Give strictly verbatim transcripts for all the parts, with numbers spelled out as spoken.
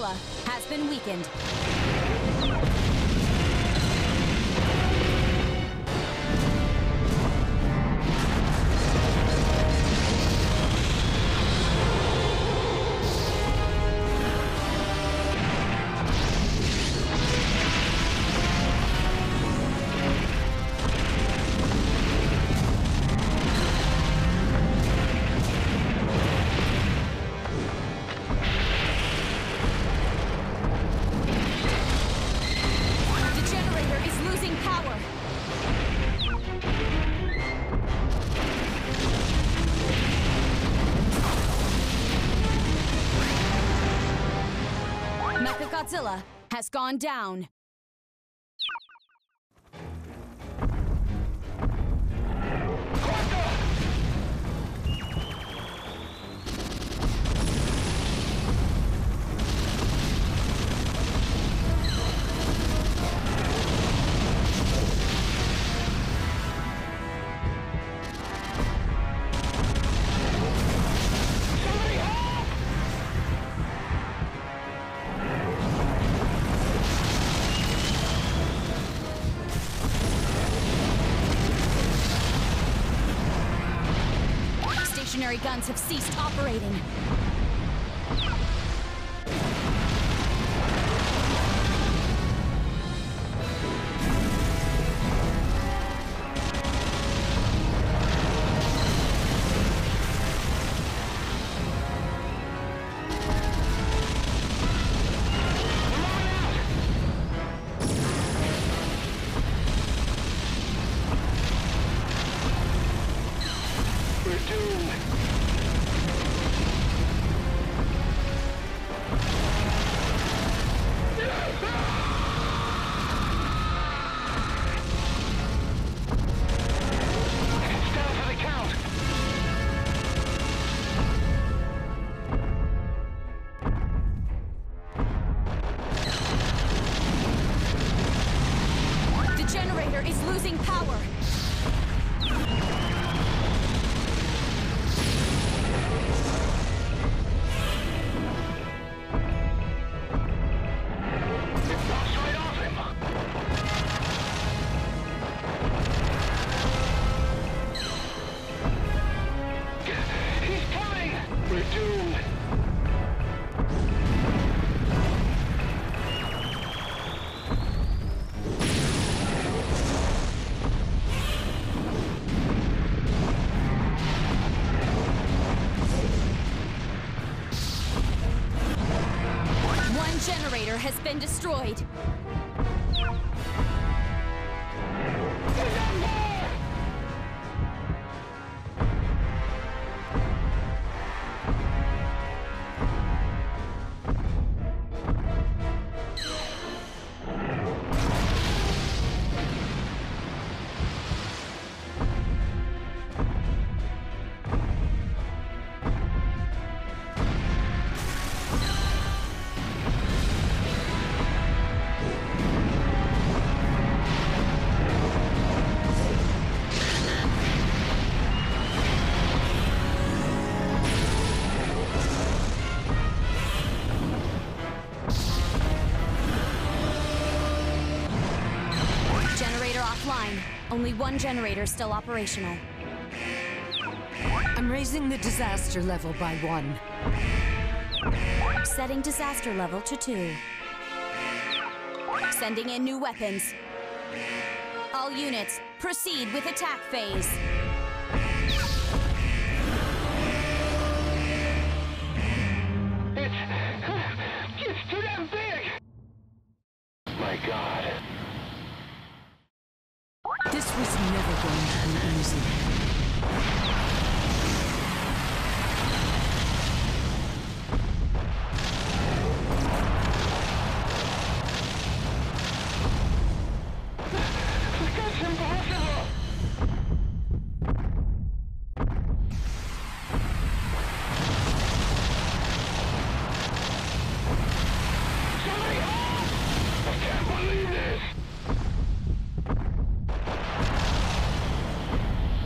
Mechagodzilla has been weakened. Mechagodzilla has gone down. Stationary guns have ceased operating. Is losing power. It knocks right off him. He's coming. We're doomed. Generator has been destroyed. Offline. Only one generator still operational. I'm raising the disaster level by one. Setting disaster level to two. Sending in new weapons. All units, proceed with attack phase. It's... it's too damn big! My God. This was never going to be easy. That's impossible! Somebody help! I can't believe this!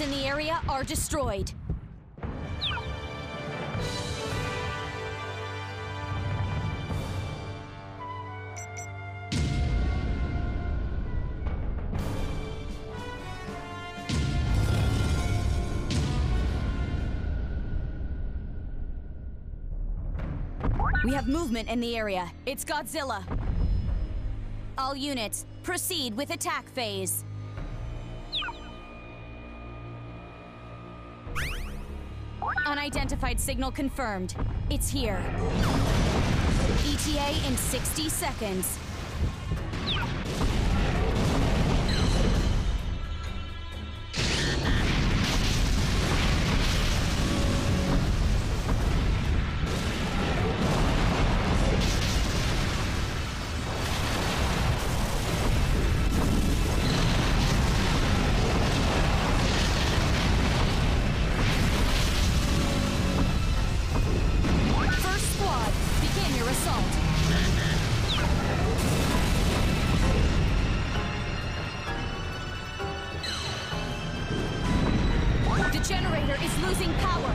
units in the area are destroyed. We have movement in the area. It's Godzilla. All units, proceed with attack phase. Unidentified signal confirmed. It's here. E T A in sixty seconds. Losing power.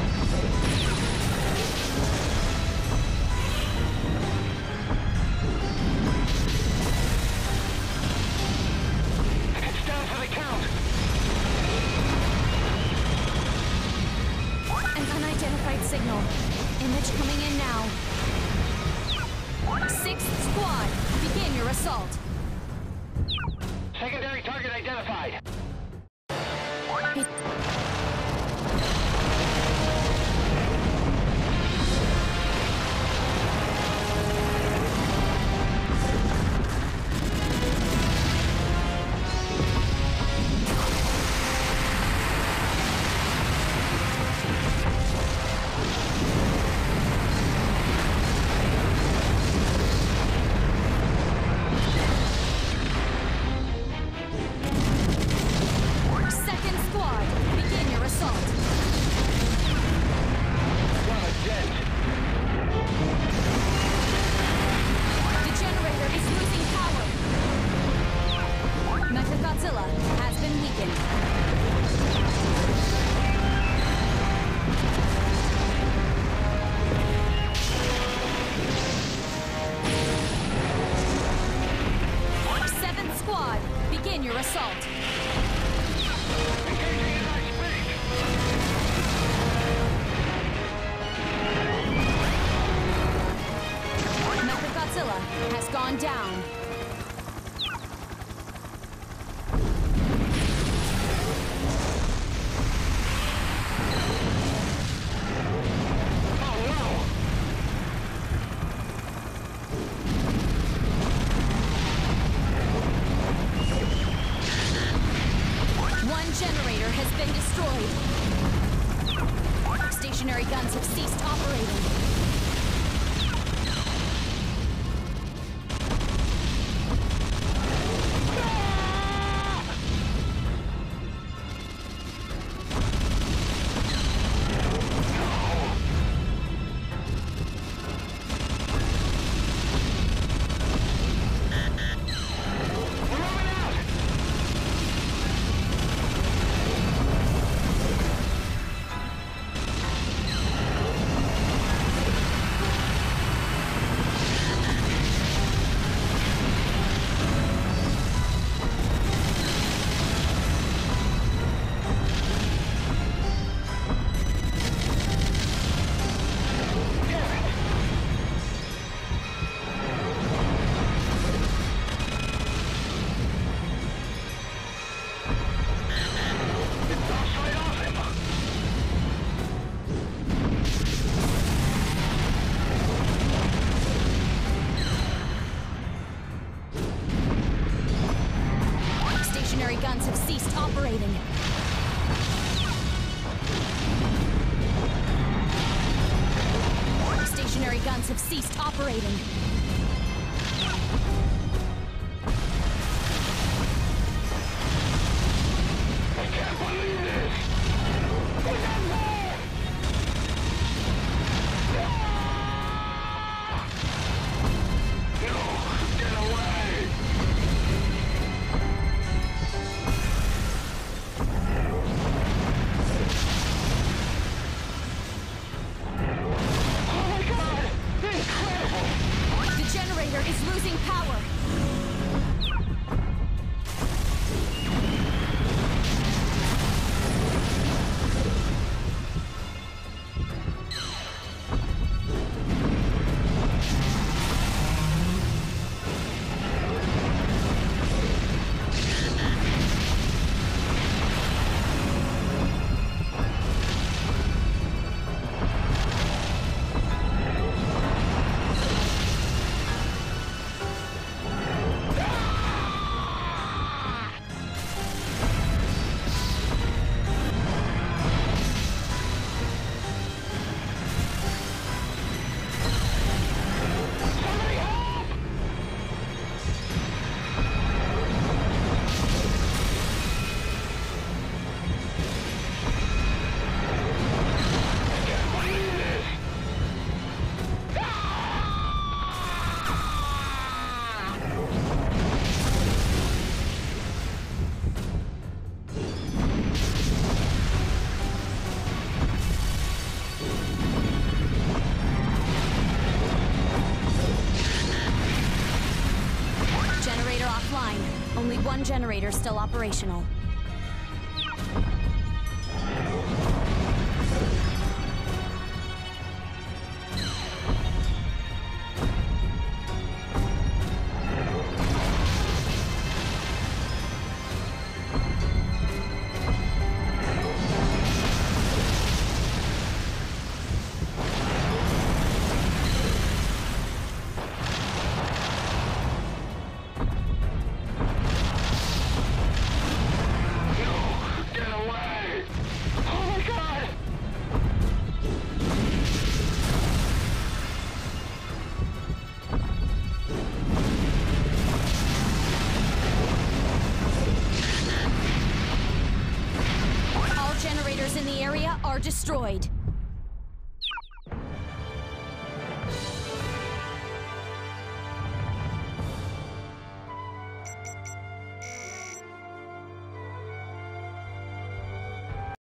It's down for the count. An unidentified signal. Image coming in now. Sixth squad, begin your assault. Secondary target identified. It Mechagodzilla has been weakened. Seventh squad, begin your assault. Engaging in high speed. Mechagodzilla has gone down. Generator has been destroyed. Stationary guns have ceased operating. Guns have ceased operating. Stationary guns have ceased operating. I can't believe this. Get in there! No, get away! power! Only one generator still operational. In the area are destroyed.